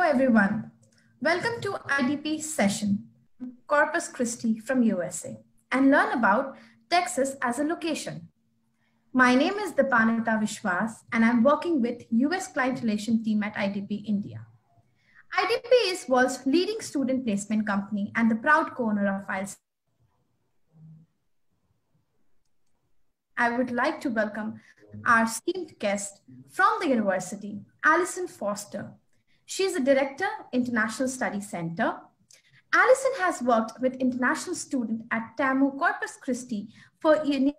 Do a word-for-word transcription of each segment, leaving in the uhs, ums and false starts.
everyone. Welcome to I D P session, Corpus Christi from U S A, and learn about Texas as a location. My name is Dipanita Vishwas, and I'm working with U S Client Relation team at I D P India. I D P is world's leading student placement company and the proud co-owner of I L S. I would like to welcome our esteemed guest from the university, Alison Foster. She is a director, International Studies Center. Alison has worked with international students at T A M U Corpus Christi for years.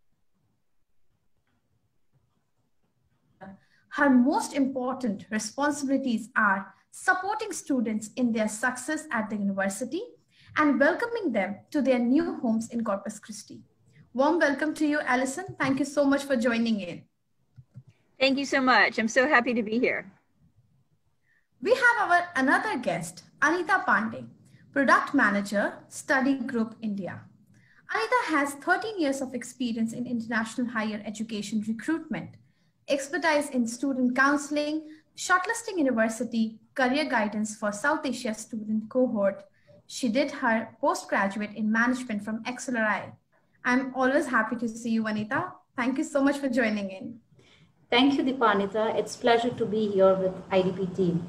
Her most important responsibilities are supporting students in their success at the university and welcoming them to their new homes in Corpus Christi. Warm welcome to you, Alison. Thank you so much for joining in. Thank you so much. I'm so happy to be here. We have our another guest, Anita Pandey, Product Manager, Study Group India. Anita has thirteen years of experience in international higher education recruitment, expertise in student counseling, shortlisting university, career guidance for South Asia student cohort. She did her postgraduate in management from X L R I. I'm always happy to see you, Anita. Thank you so much for joining in. Thank you, Dipanita. It's a pleasure to be here with I D P team.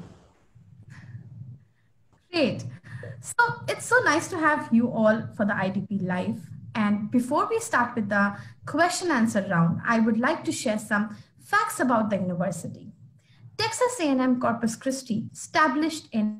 Great. So it's so nice to have you all for the I D P Live. And before we start with the question answer round, I would like to share some facts about the university. Texas A and M Corpus Christi, established in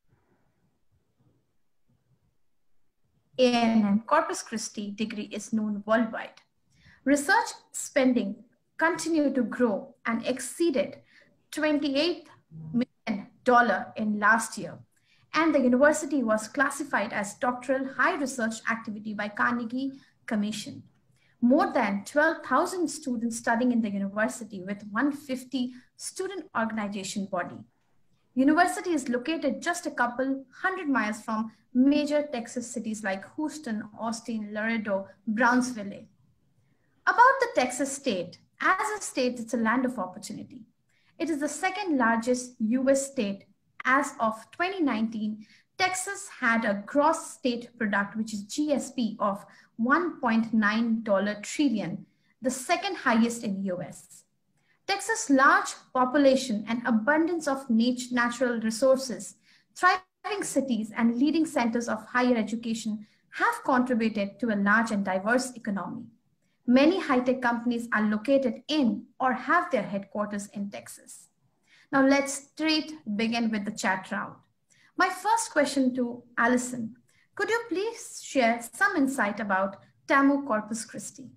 A and M Corpus Christi degree, is known worldwide. Research spending continued to grow and exceeded twenty-eight million dollars in last year. And the university was classified as doctoral high research activity by Carnegie Commission. More than twelve thousand students studying in the university with one hundred fifty student organization body. University is located just a couple hundred miles from major Texas cities like Houston, Austin, Laredo, Brownsville. About the Texas state, as a state, it's a land of opportunity. It is the second largest U S state. As of twenty nineteen, Texas had a gross state product, which is G S P, of one point nine trillion, the second highest in U S. Texas' large population and abundance of nat- natural resources, thriving cities, and leading centers of higher education have contributed to a large and diverse economy. Many high-tech companies are located in or have their headquarters in Texas. Now let's straight begin with the chat round. My first question to Alison, could you please share some insight about T A M U Corpus Christi?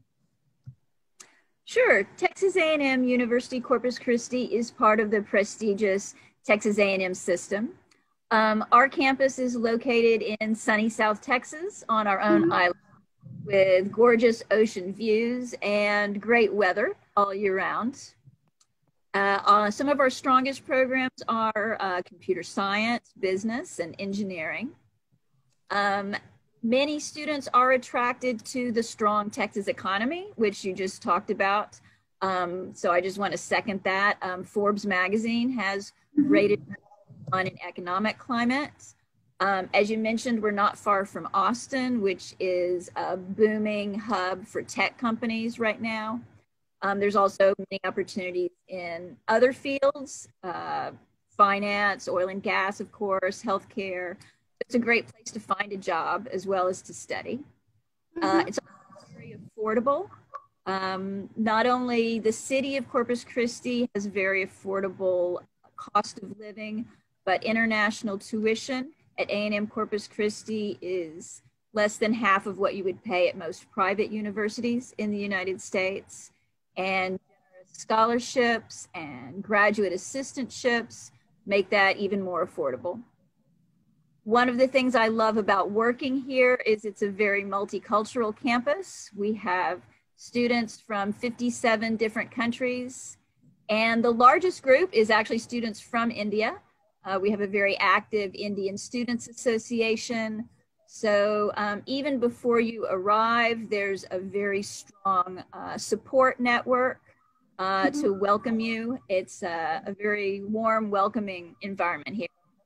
Sure. Texas A and M University-Corpus Christi is part of the prestigious Texas A and M system. Um, our campus is located in sunny South Texas on our own mm-hmm. island with gorgeous ocean views and great weather all year round. Uh, uh, some of our strongest programs are uh, computer science, business, and engineering. Um, many students are attracted to the strong Texas economy, which you just talked about. Um, so I just want to second that. Um, Forbes magazine has rated on an economic climate. Um, as you mentioned, we're not far from Austin, which is a booming hub for tech companies right now. Um, there's also many opportunities in other fields, uh, finance, oil and gas, of course, healthcare. It's a great place to find a job as well as to study. Mm-hmm. Uh, it's also very affordable. Um, not only the city of Corpus Christi has very affordable cost of living, but international tuition at A and M Corpus Christi is less than half of what you would pay at most private universities in the United States. And generous scholarships and graduate assistantships make that even more affordable. One of the things I love about working here is it's a very multicultural campus. We have students from fifty-seven different countries, and the largest group is actually students from India. Uh, we have a very active Indian Students Association. So um, even before you arrive, there's a very strong uh, support network uh, to welcome you. It's a, a very warm, welcoming environment here.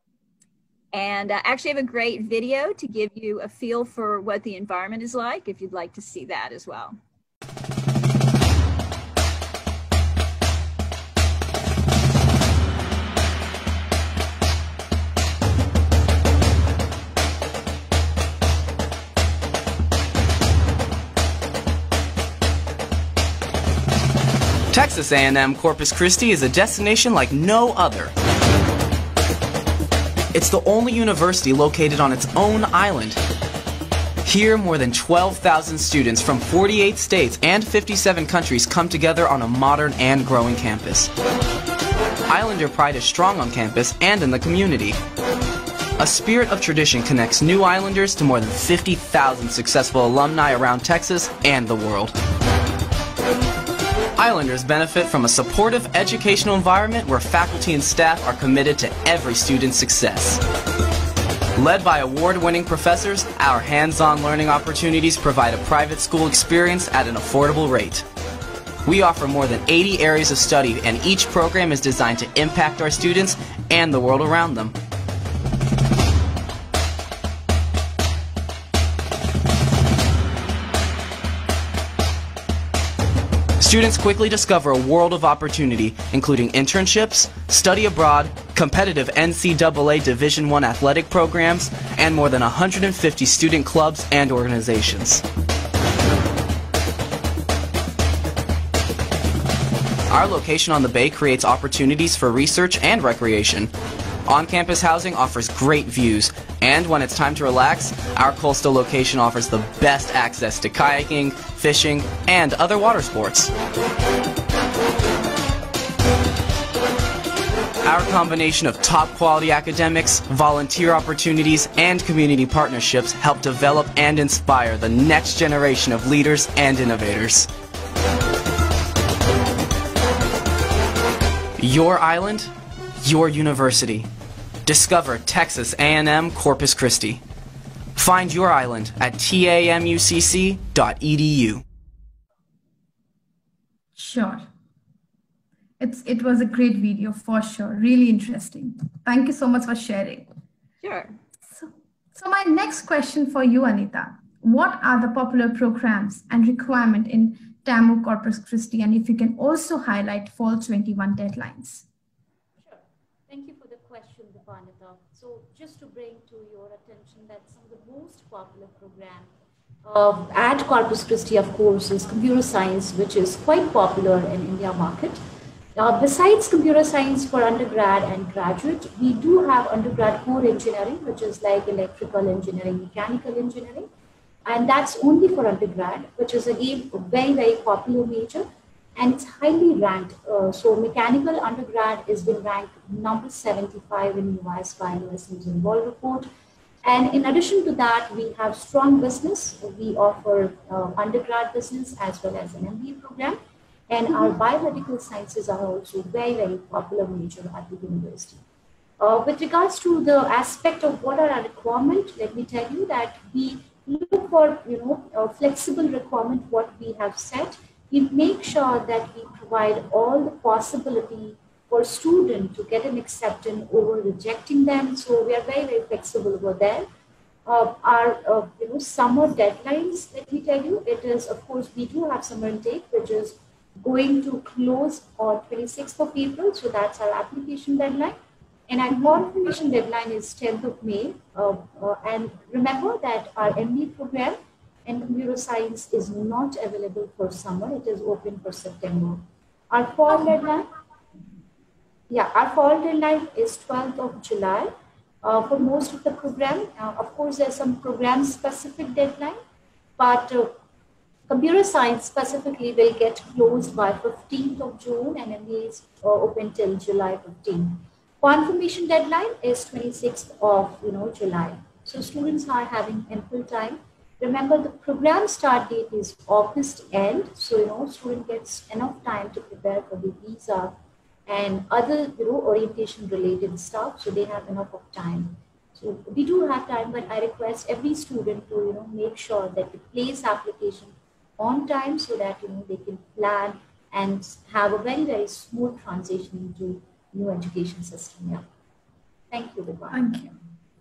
And I actually have a great video to give you a feel for what the environment is like, if you'd like to see that as well. Texas A and M Corpus Christi is a destination like no other. It's the only university located on its own island. Here, more than twelve thousand students from forty-eight states and fifty-seven countries come together on a modern and growing campus. Islander pride is strong on campus and in the community. A spirit of tradition connects new Islanders to more than fifty thousand successful alumni around Texas and the world. Islanders benefit from a supportive educational environment where faculty and staff are committed to every student's success. Led by award-winning professors, our hands-on learning opportunities provide a private school experience at an affordable rate. We offer more than eighty areas of study, and each program is designed to impact our students and the world around them. Students quickly discover a world of opportunity, including internships, study abroad, competitive N C double A Division one athletic programs, and more than one hundred fifty student clubs and organizations. Our location on the bay creates opportunities for research and recreation. On-campus housing offers great views, and when it's time to relax, our coastal location offers the best access to kayaking, fishing, and other water sports. Our combination of top-quality academics, volunteer opportunities, and community partnerships help develop and inspire the next generation of leaders and innovators. Your island, your university. Discover Texas A and M Corpus Christi. Find your island at T A M U C C dot E D U. Sure. It's, it was a great video for sure. Really interesting. Thank you so much for sharing. Sure. So, so my next question for you, Anita. What are the popular programs and requirements in T A M U Corpus Christi? And if you can also highlight fall twenty-one deadlines. Sure. Thank you for the question, Dipanita. So just to bring to your attention that some of the most popular programs uh, at Corpus Christi, of course, is computer science, which is quite popular in India market. Uh, besides computer science for undergrad and graduate, we do have undergrad core engineering, which is like electrical engineering, mechanical engineering. And that's only for undergrad, which is again a very, very popular major. And it's highly ranked. Uh, so mechanical undergrad has been ranked number seventy-five in U S by U S News and World Report. And in addition to that, we have strong business. We offer uh, undergrad business as well as an M B A program. And our biomedical sciences are also very, very popular major at the university. Uh, with regards to the aspect of what are our requirements, let me tell you that we look for, you know, a flexible requirement, what we have set. We make sure that we provide all the possibility for student to get an acceptance over rejecting them. So we are very, very flexible over there. Uh, our uh, you know, summer deadlines, let me tell you, it is, of course, we do have summer intake, which is going to close on twenty-sixth of April. So that's our application deadline. And our confirmation deadline is tenth of May. Uh, uh, and remember that our M B A program and computer science is not available for summer. It is open for September. Our fall deadline, yeah, our fall deadline is twelfth of July uh, for most of the program. Uh, of course, there's some program specific deadline, but uh, computer science specifically will get closed by fifteenth of June and M B A is uh, open till July fifteenth. Confirmation deadline is twenty-sixth of you know, July. So students are having ample time. Remember, the program start date is August end. So, you know, student gets enough time to prepare for the visa and other, you know, orientation related stuff. So they have enough of time. So we do have time, but I request every student to, you know, make sure that they place application on time so that, you know, they can plan and have a very, very smooth transition into new education system. Yeah. Thank you, Dipan. Thank you.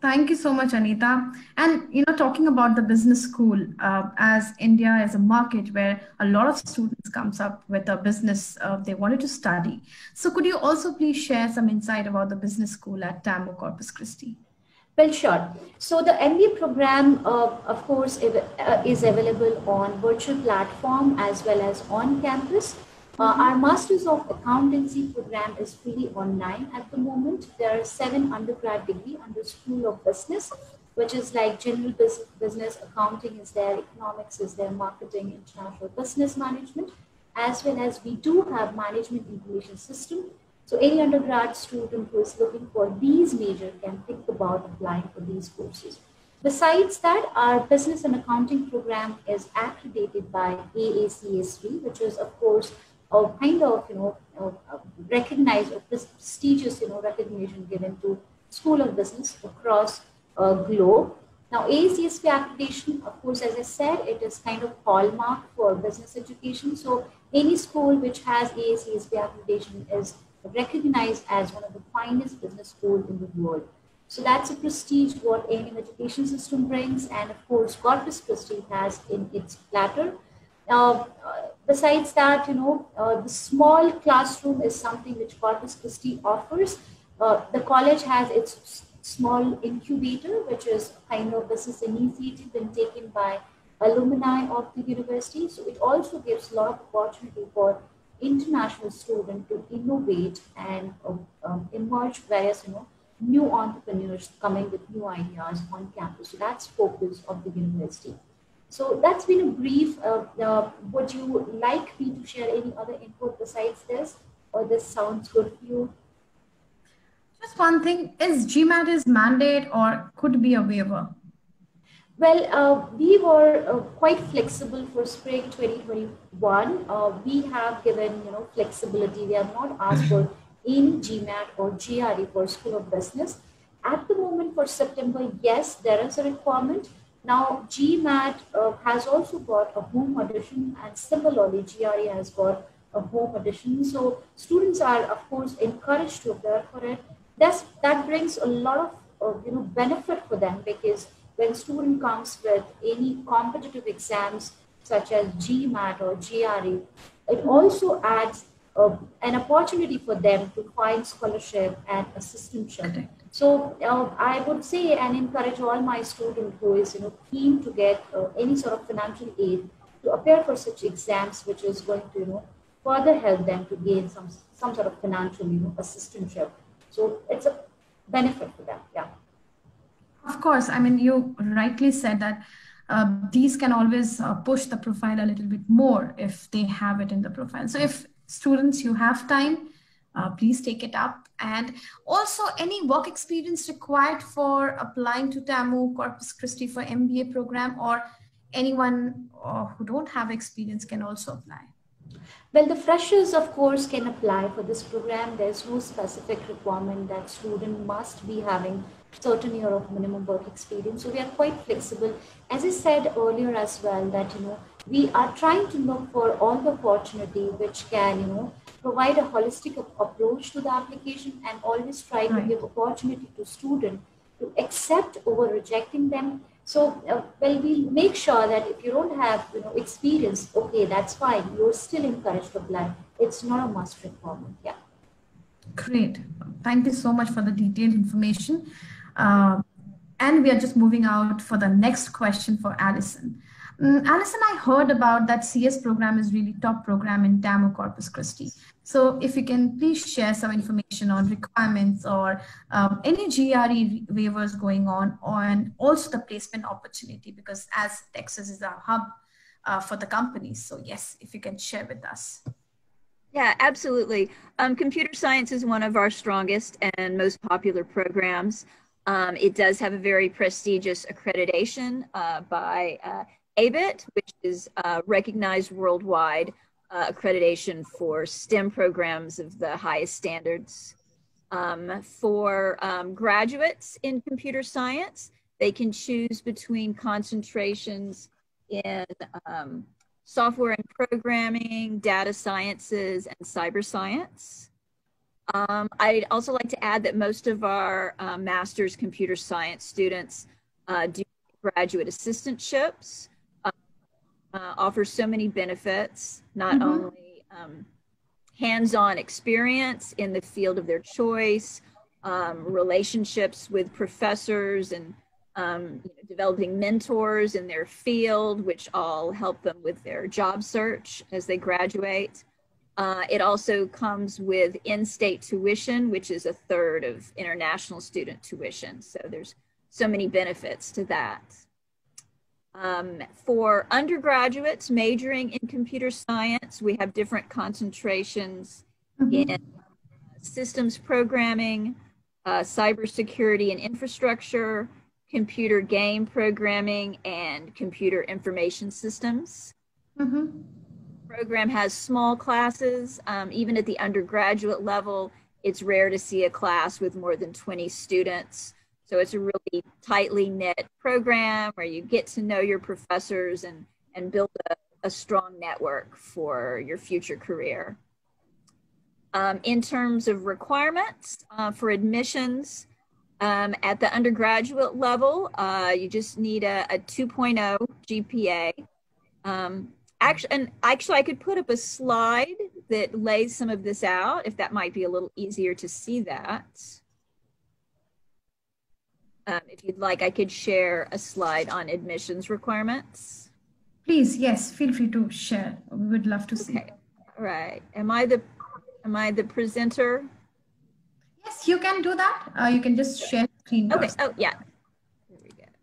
Thank you so much, Anita. And you know, talking about the business school, uh, as India is a market where a lot of students comes up with a business uh, they wanted to study. So could you also please share some insight about the business school at TAMU Corpus Christi? Well, sure. So the M B A program, uh, of course, ev- uh, is available on virtual platform as well as on campus. Uh, our Masters of Accountancy program is fully online at the moment. There are seven undergrad degree under School of Business, which is like general business, business accounting is there, economics is there, marketing, international business management, as well as we do have management information system. So any undergrad student who is looking for these major can think about applying for these courses. Besides that, our business and accounting program is accredited by A A C S B, which is of course a kind of you know uh, recognized or prestigious you know recognition given to School of Business across uh, globe. Now, A A C S B accreditation, of course, as I said, it is kind of hallmark for business education. So any school which has A A C S B accreditation is recognized as one of the finest business schools in the world. So that's a prestige what A and M education system brings, and of course Corpus Christi has in its platter. Uh, uh, besides that, you know, uh, the small classroom is something which Corpus Christi offers. Uh, the college has its small incubator, which is kind of this is initiative been taken by alumni of the university. So it also gives a lot of opportunity for international student to innovate and um, um, emerge various, you know, new entrepreneurs coming with new ideas on campus. So that's focus of the university. So that's been a brief. Uh, uh, would you like me to share any other input besides this, or this sounds good for you? Just one thing, is GMAT is mandate or could be a waiver? Well, uh, we were uh, quite flexible for spring twenty twenty-one. Uh, we have given, you know, flexibility. We have not asked for any GMAT or G R E for School of Business. At the moment for September, yes, there is a requirement. Now, GMAT uh, has also got a home edition, and similarly, G R E has got a home edition. So students are, of course, encouraged to apply for it. That's, that brings a lot of, uh, you know, benefit for them, because when student comes with any competitive exams such as GMAT or G R E, it also adds uh, an opportunity for them to find scholarship and assistantship. So uh, I would say and encourage all my students who is you know keen to get uh, any sort of financial aid to appear for such exams, which is going to you know further help them to gain some some sort of financial you know assistantship. So it's a benefit for them. Yeah. Of course, I mean, you rightly said that uh, these can always uh, push the profile a little bit more if they have it in the profile. So if students, you have time, uh, please take it up. And also any work experience required for applying to TAMU Corpus Christi for M B A program, or anyone uh, who don't have experience can also apply? Well, the freshers, of course, can apply for this program. There's no specific requirement that student must be having certain year of minimum work experience. So we are quite flexible. As I said earlier as well, that, you know, we are trying to look for all the opportunity which can, you know, provide a holistic approach to the application, and always try to Right. give opportunity to student to accept over rejecting them. So, uh, well, we'll make sure that if you don't have, you know, experience, okay, that's fine. You're still encouraged to apply. It's not a must requirement. Yeah. Great. Thank you so much for the detailed information. Uh, and we are just moving out for the next question for Alison. Mm, Alison, I heard about that C S program is really top program in TAMU Corpus Christi. So if you can please share some information on requirements or um, any G R E waivers going on, and also the placement opportunity, because as Texas is a hub uh, for the companies. So yes, if you can share with us. Yeah, absolutely. Um, computer science is one of our strongest and most popular programs. Um, it does have a very prestigious accreditation uh, by uh, A B I T, which is uh, recognized worldwide uh, accreditation for STEM programs of the highest standards. Um, for um, graduates in computer science, they can choose between concentrations in um, software and programming, data sciences, and cyber science. Um, I'd also like to add that most of our uh, master's computer science students uh, do graduate assistantships, uh, uh, offers so many benefits, not Mm-hmm. only um, hands-on experience in the field of their choice, um, relationships with professors, and um, you know, developing mentors in their field, which all help them with their job search as they graduate. Uh, it also comes with in-state tuition, which is a third of international student tuition. So there's so many benefits to that. Um, for undergraduates majoring in computer science, we have different concentrations Mm-hmm. in systems programming, uh, cybersecurity and infrastructure, computer game programming, and computer information systems. Mm-hmm. Program has small classes. Um, even at the undergraduate level, it's rare to see a class with more than twenty students. So it's a really tightly knit program where you get to know your professors and, and build a, a strong network for your future career. Um, in terms of requirements uh, for admissions, um, at the undergraduate level, uh, you just need a, a two point oh G P A. Um, Actually, and actually, I could put up a slide that lays some of this out, if that might be a little easier to see that. Um, if you'd like, I could share a slide on admissions requirements. Please, yes, feel free to share. We would love to see. Okay, all right. Am I the, am I the presenter? Yes, you can do that. Uh, you can just share screen. Okay, first. oh, yeah. Here we go.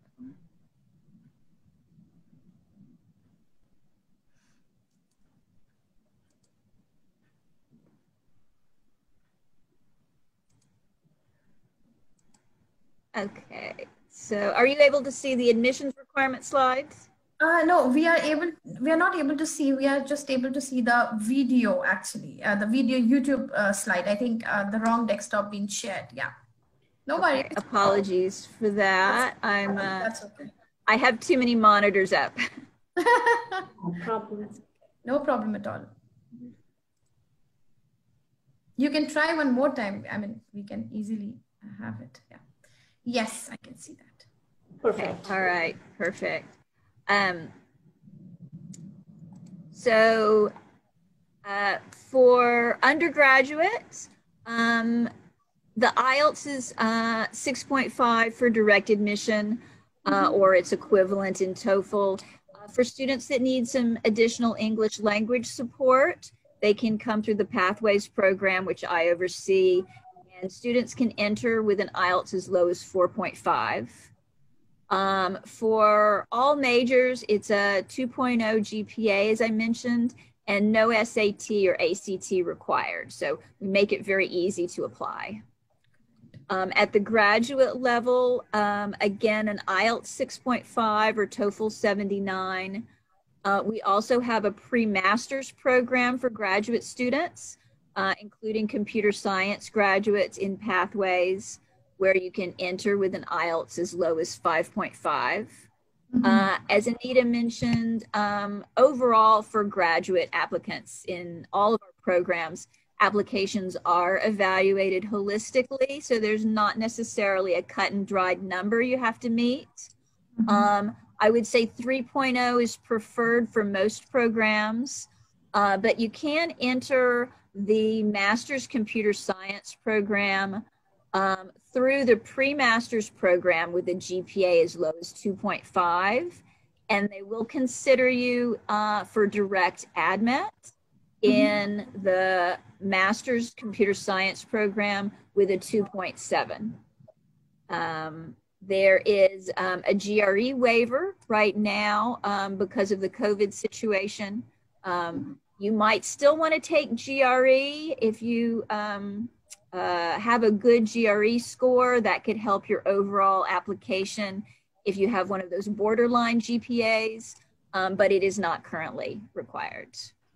Okay, so are you able to see the admissions requirement slides? Uh, no, we are able, we are not able to see, we are just able to see the video actually, uh, the video YouTube uh, slide. I think uh, the wrong desktop being shared. Yeah. No Okay, worries. apologies for that. I'm, uh, That's okay. I have too many monitors up. No problem. No problem at all. You can try one more time. I mean, we can easily have it. Yeah. Yes, I can see that. Perfect. All right, perfect. Um, so uh, for undergraduates, um, the I E L T S is uh, six point five for direct admission, uh, or its equivalent in TOEFL. Uh, for students that need some additional English language support, they can come through the Pathways program, which I oversee, and students can enter with an I E L T S as low as four point five. Um, for all majors, it's a two point oh G P A, as I mentioned, and no S A T or A C T required. So we make it very easy to apply. Um, at the graduate level, um, again, an I E L T S six point five or TOEFL seventy-nine. Uh, we also have a pre-master's program for graduate students, uh, including computer science graduates in Pathways, where you can enter with an I E L T S as low as five point five. Mm-hmm. uh, as Anita mentioned, um, overall for graduate applicants in all of our programs, applications are evaluated holistically, so there's not necessarily a cut and dried number you have to meet. Mm-hmm. Um, I would say three point oh is preferred for most programs, uh, but you can enter the Master's Computer Science program um, through the pre-master's program with a G P A as low as two point five, and they will consider you uh, for direct admit in the Master's Computer Science program with a two point seven. Um, there is um, a G R E waiver right now um, because of the COVID situation. Um, you might still want to take G R E if you um, uh, have a good G R E score. That could help your overall application if you have one of those borderline G P As, um, but it is not currently required.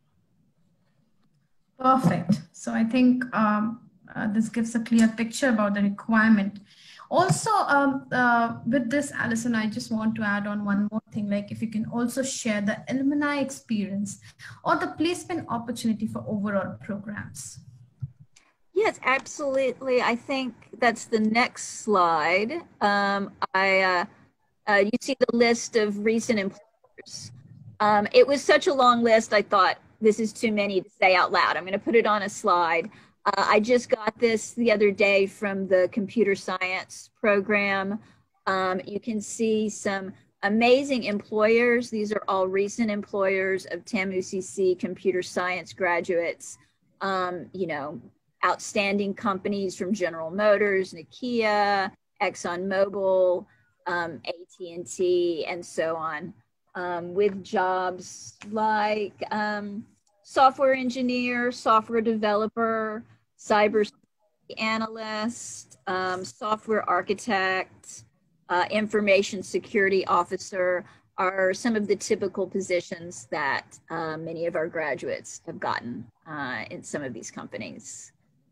Perfect. So I think um, uh, this gives a clear picture about the requirement. Also, um, uh, with this, Alison, I just want to add on one more thing, like if you can also share the alumni experience or the placement opportunity for overall programs. Yes, absolutely. I think that's the next slide. Um, I uh, uh, you see the list of recent employers. Um, it was such a long list. I thought this is too many to say out loud. I'm going to put it on a slide. Uh, I just got this the other day from the computer science program. Um, you can see some amazing employers. These are all recent employers of T A M U C C computer science graduates. Um, you know, outstanding companies from General Motors, Nokia, ExxonMobil, um, A T and T, and so on, um, with jobs like um, software engineer, software developer, cyber analyst, um, software architect, uh, information security officer are some of the typical positions that uh, many of our graduates have gotten uh, in some of these companies.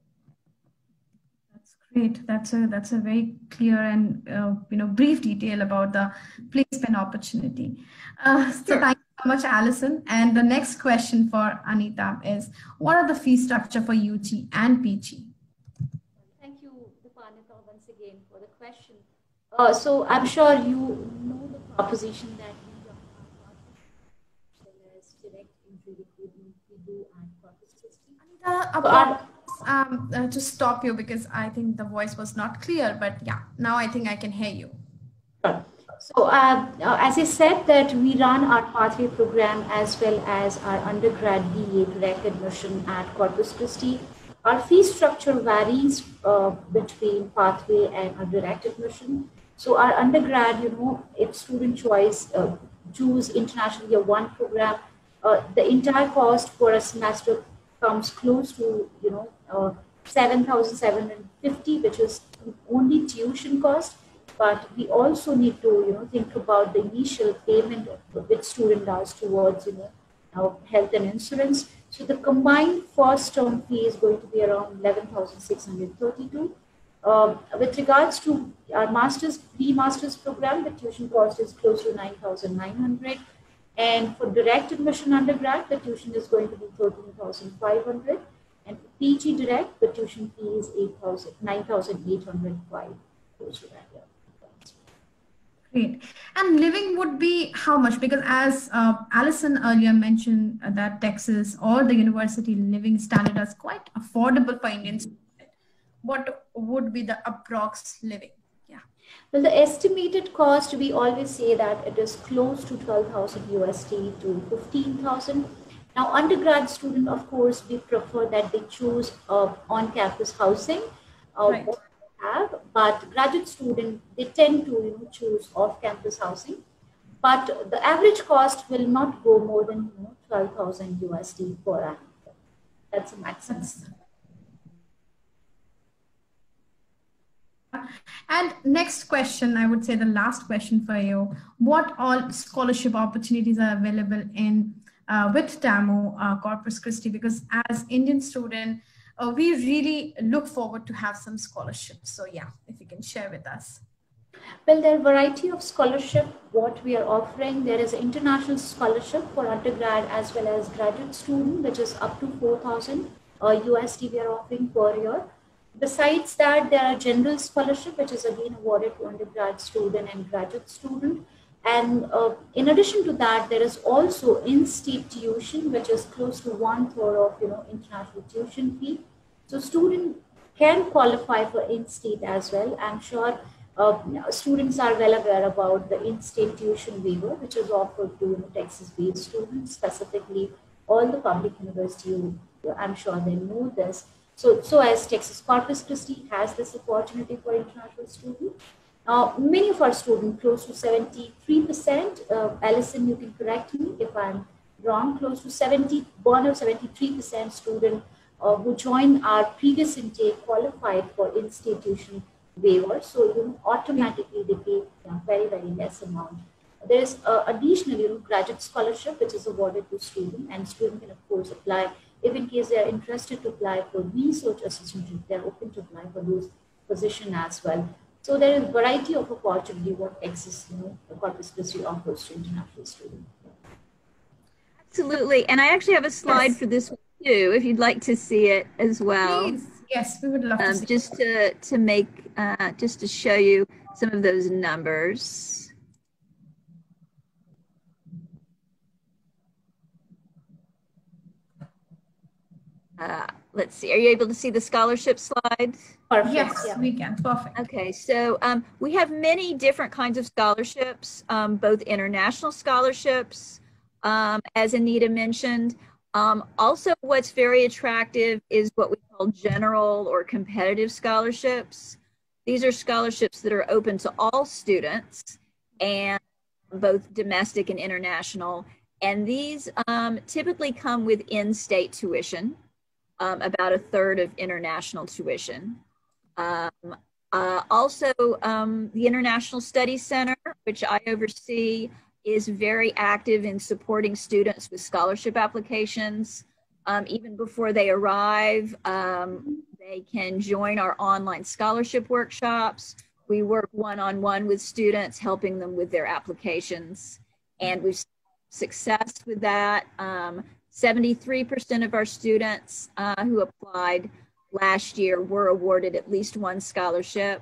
That's great. That's a that's a very clear and uh, you know brief detail about the placement opportunity. Uh, so Sure. thank you so much, Alison. And the next question for Anita is, what are the fee structure for U G and P G? Thank you, Dipanita, once again for the question. Uh, so I'm sure you know the proposition that we run our as well as direct entry recruitment we do at Corpus Christi. Anita, So our apologies um, uh, to stop you because I think the voice was not clear, but yeah, now I think I can hear you. Sure. So, uh, uh, as I said, that we run our pathway program as well as our undergrad B A direct admission at Corpus Christi. Our fee structure varies uh, between pathway and our direct admission. So, our undergrad, you know, if student choice uh, choose international year one program, uh, the entire cost for a semester comes close to, you know, uh, seven thousand seven hundred fifty, which is only tuition cost. But we also need to, you know, think about the initial payment which student does towards, you know, our health and insurance. So the combined first term fee is going to be around eleven thousand six hundred thirty-two. Um, with regards to our master's, pre-master's program, the tuition cost is close to nine thousand nine hundred. And for direct admission undergrad, the tuition is going to be thirteen thousand five hundred. And for P G direct, the tuition fee is nine thousand eight hundred five. Close to that, yeah. Great. And living would be how much? Because as uh, Alison earlier mentioned, uh, that Texas or the university living standard is quite affordable for Indians. What would be the approx living? Yeah. Well, the estimated cost, we always say that it is close to twelve thousand U S D to fifteen thousand. Now, undergrad student, of course, we prefer that they choose uh, on-campus housing. Uh, Right. Have, but graduate student, they tend to, you know, choose off-campus housing. But the average cost will not go more than, you know, twelve thousand U S D per annum. That's a maximum. That's- And next question, I would say the last question for you. What all scholarship opportunities are available in uh, with T A M U uh, Corpus Christi? Because as Indian student, uh, we really look forward to have some scholarships. So yeah, if you can share with us. Well, there are a variety of scholarship what we are offering. There is an international scholarship for undergrad as well as graduate student, which is up to four thousand uh, U S D we are offering per year. Besides that, there are general scholarship, which is again awarded to undergrad student and graduate student. And uh, in addition to that, there is also in-state tuition, which is close to one third of, you know, international tuition fee. So student can qualify for in-state as well. I'm sure uh, students are well aware about the in-state tuition waiver, which is offered to, you know, Texas-based students, specifically all the public universities. I'm sure they know this. So, so as Texas Corpus Christi has this opportunity for international students, uh, many of our students, close to seventy-three percent, uh, Alison, you can correct me if I'm wrong, close to seventy-one or seventy-three percent student uh, who joined our previous intake qualified for institution waiver. So, you know, automatically they pay, you know, very, very less amount. There is uh, additional, you know, graduate scholarship, which is awarded to student, and student can, of course, apply if in case they are interested to apply for research assistantship. They are open to apply for those positions as well. So there is a variety of opportunity what Texas, you know, the Corpus Christi offers to international students. Absolutely. And I actually have a slide Yes. for this one too, if you'd like to see it as well. Please. Yes, we would love to Um, see. just to, to make, uh, just to show you some of those numbers. Uh, let's see, are you able to see the scholarship slide? Perfect. Yes, Yeah. we can. Perfect. Okay, so um, we have many different kinds of scholarships, um, both international scholarships, um, as Anita mentioned. Um, also, what's very attractive is what we call general or competitive scholarships. These are scholarships that are open to all students, and both domestic and international. And these um, typically come with in-state tuition, um, about a third of international tuition. Um, uh, also, um, the International Studies Center, which I oversee, is very active in supporting students with scholarship applications. Um, even before they arrive, um, they can join our online scholarship workshops. We work one-on-one with students, helping them with their applications. And we've seen success with that. Um, seventy-three percent of our students uh, who applied last year were awarded at least one scholarship.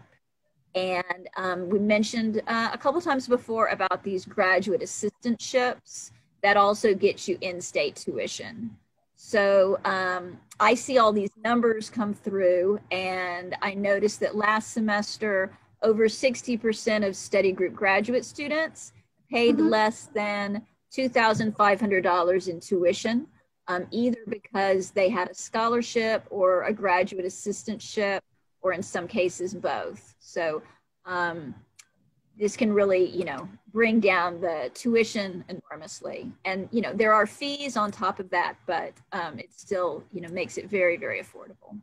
And um, we mentioned uh, a couple times before about these graduate assistantships that also get you in-state tuition. So um, I see all these numbers come through, and I noticed that last semester, over sixty percent of study group graduate students paid mm-hmm. less than two thousand five hundred dollars in tuition, um, either because they had a scholarship or a graduate assistantship, or in some cases both. So um, this can really, you know, bring down the tuition enormously. And, you know, there are fees on top of that, but um, it still, you know, makes it very, very affordable.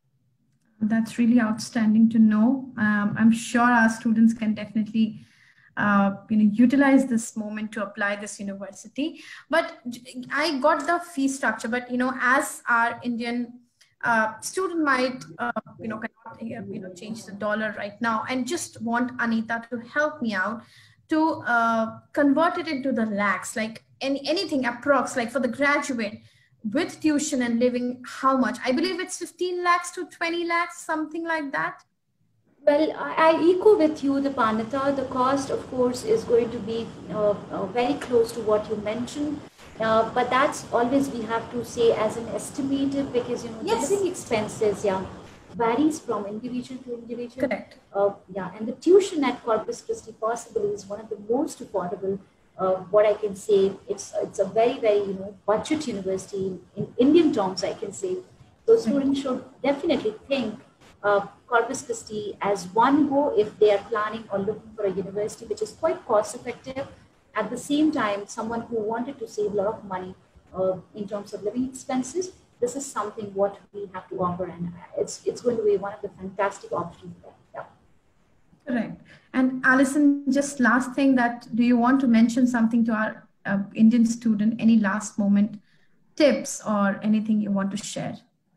That's really outstanding to know. Um, I'm sure our students can definitely Uh, you know, utilize this moment to apply this university. But I got the fee structure, but, you know, as our Indian uh, student might, uh, you know, cannot, you know, change the dollar right now, and just want Anita to help me out to uh, convert it into the lakhs, like any, anything approx, like for the graduate with tuition and living, how much? I believe it's fifteen lakhs to twenty lakhs, something like that. Well, I, I echo with you, the Pandita. The cost, of course, is going to be uh, uh, very close to what you mentioned. Uh, but that's always we have to say as an estimated, because, you know, yes. the living expenses, yeah, varies from individual to individual. Correct. Uh, yeah, and the tuition at Corpus Christi possibly is one of the most affordable. Uh, what I can say, it's it's a very, very, you know, budget university in, in Indian terms, I can say. So students should definitely think Uh, Corpus Christi as one go if they are planning or looking for a university which is quite cost effective. At the same time, someone who wanted to save a lot of money uh, in terms of living expenses, this is something what we have to offer, and it's it's going to be one of the fantastic options there. Yeah. Correct. And Alison, just last thing, that do you want to mention something to our uh, Indian student, any last moment tips or anything you want to share?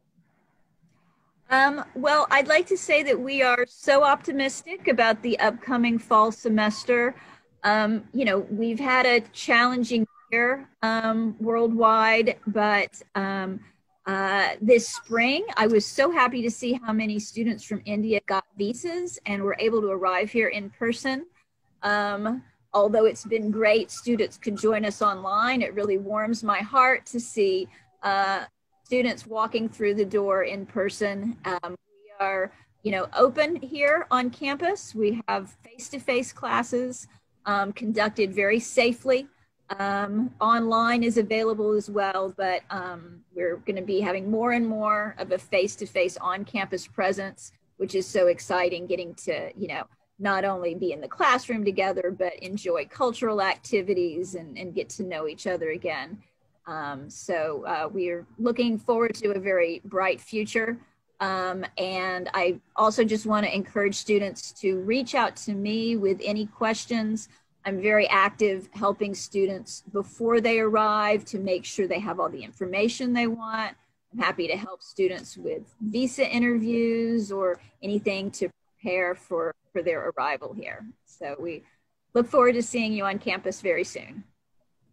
Um, well, I'd like to say that we are so optimistic about the upcoming fall semester. Um, you know, we've had a challenging year um, worldwide, but um, uh, this spring, I was so happy to see how many students from India got visas and were able to arrive here in person. Um, although it's been great, students could join us online. It really warms my heart to see uh, students walking through the door in person. Um, we are, you know, open here on campus. We have face-to-face classes um, conducted very safely. Um, online is available as well, but um, we're going to be having more and more of a face-to-face on-campus presence, which is so exciting, getting to, you know, not only be in the classroom together, but enjoy cultural activities and, and get to know each other again. Um, so uh, we're looking forward to a very bright future. Um, and I also just want to encourage students to reach out to me with any questions. I'm very active helping students before they arrive to make sure they have all the information they want. I'm happy to help students with visa interviews or anything to prepare for, for their arrival here. So we look forward to seeing you on campus very soon.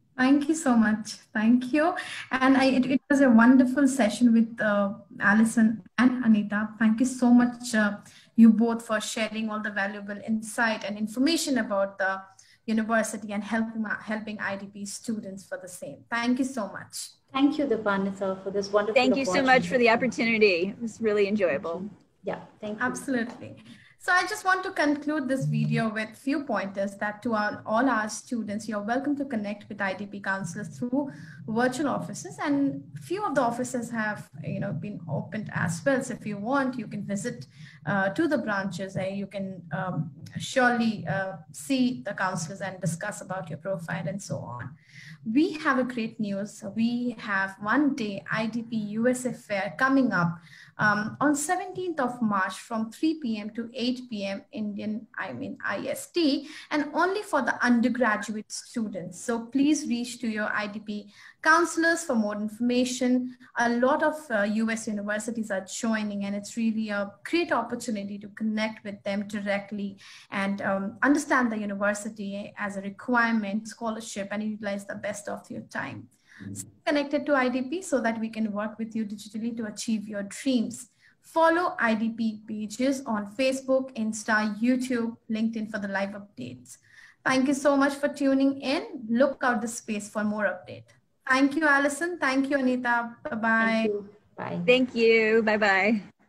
Thank you so much. Thank you. And I, it, it was a wonderful session with uh, Alison and Anita. Thank you so much, uh, you both, for sharing all the valuable insight and information about the university and helping, helping I D P students for the same. Thank you so much. Thank you, Dipannita, for this wonderful Thank you so much for the opportunity. It was really enjoyable. Yeah, thank you. Absolutely. So I just want to conclude this video with few pointers that to our, all our students, you're welcome to connect with I D P counselors through virtual offices, and few of the offices have, you know, been opened as well. So if you want, you can visit uh, to the branches, and you can um, surely uh, see the counselors and discuss about your profile and so on. We have a great news. We have one day I D P U S A Fair coming up um, on seventeenth of March from three p m to eight p m Indian, I mean I S T, and only for the undergraduate students. So please reach to your I D P counselors for more information. A lot of uh, U S universities are joining, and it's really a great opportunity to connect with them directly and um, understand the university as a requirement, scholarship, and utilize the best of your time. Stay connected to I D P so that we can work with you digitally to achieve your dreams. Follow I D P pages on Facebook, Insta, YouTube, LinkedIn for the live updates. Thank you so much for tuning in. Look out the space for more update. Thank you, Alison. Thank you, Anita. Bye-bye. Thank you. Bye. Thank you. Bye-bye.